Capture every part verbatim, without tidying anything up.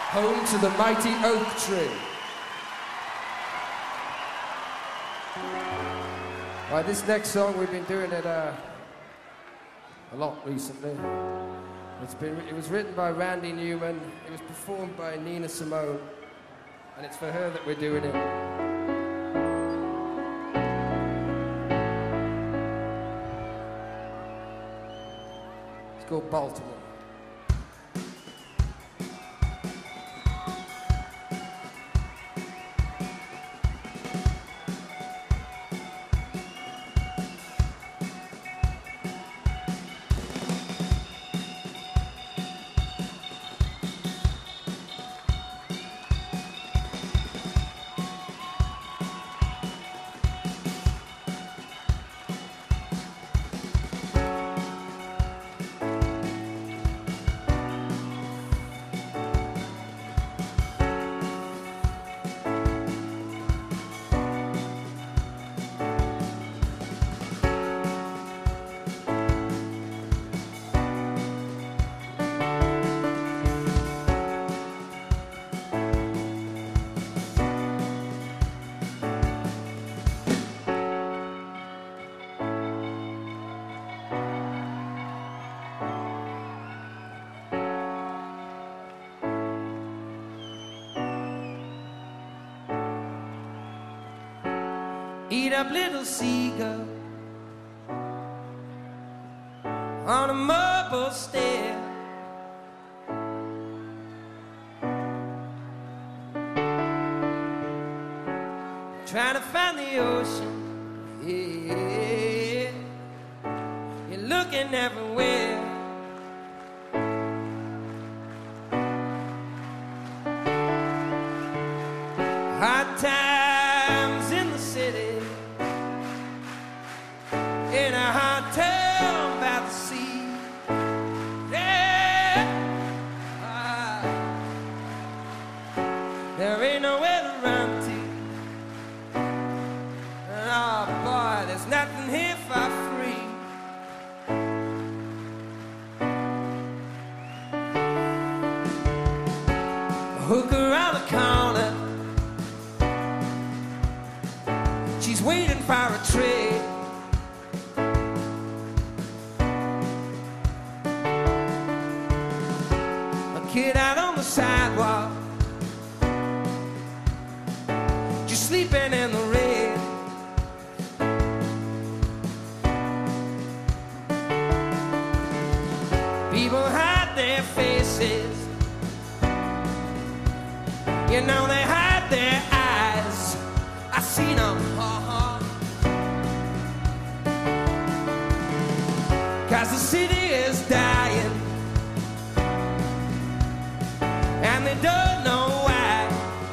Home to the mighty oak tree. Right, this next song, we've been doing it uh, a lot recently. It's been, it was written by Randy Newman, it was performed by Nina Simone, and it's for her that we're doing it. It's called Baltimore. Eat up, little seagull, on a marble stair. Trying to find the ocean, yeah. You're looking everywhere. Hard times in the city, in a hot town by the sea, yeah. Ah, there ain't nowhere to run to. Oh boy, there's nothing here for free. A hooker around the corner, she's waiting for a trade. Kid out on the sidewalk, just sleeping in the rain. People hide their faces, you know they hide their eyes. I seen them, uh-huh. 'Cause the city is dying, and they don't know why.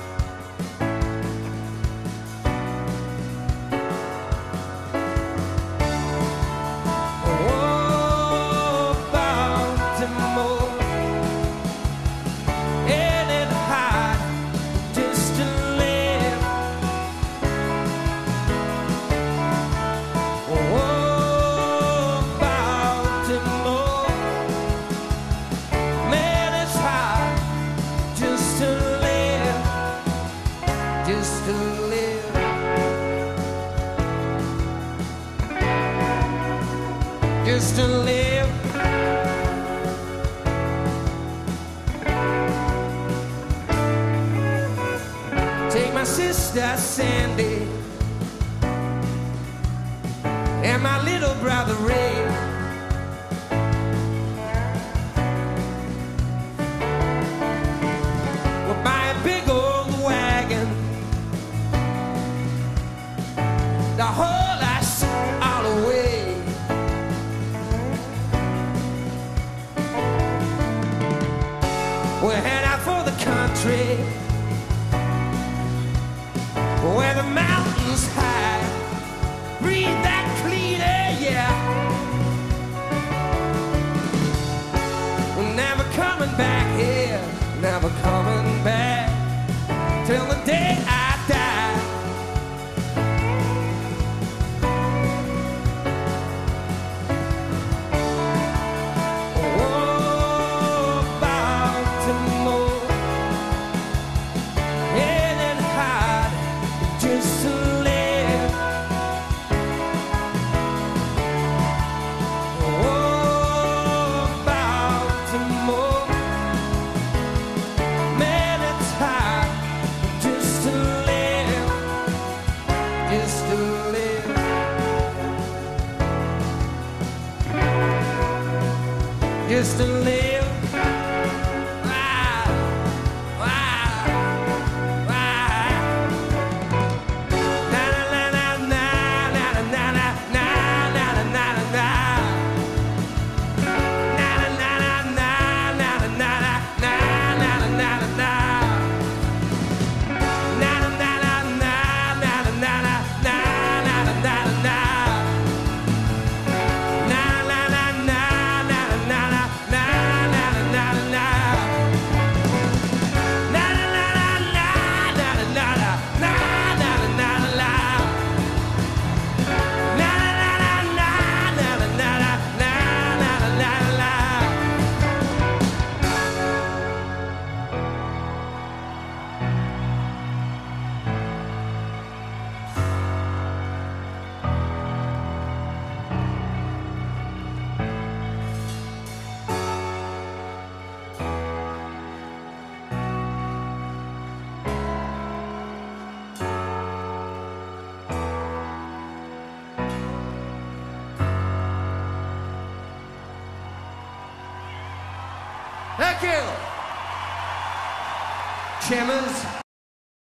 Oh, Baltimore, ain't it hard just to live? Oh, Baltimore, man, it's hard just to live, just to live. Just to live. Take my sister Sandy and my little brother Ray. We'll buy a big old wagon, the whole us all away. We'll head out for the country, where the mountains high, breathe that clean air, yeah. We're never coming back here, never coming back till the day I die. Oh, Baltimore, just to live. Why? Why? Why? Na na na na na na na na na na na na na. Na na na na na na na na na na na na na. Thank you. Chimmers.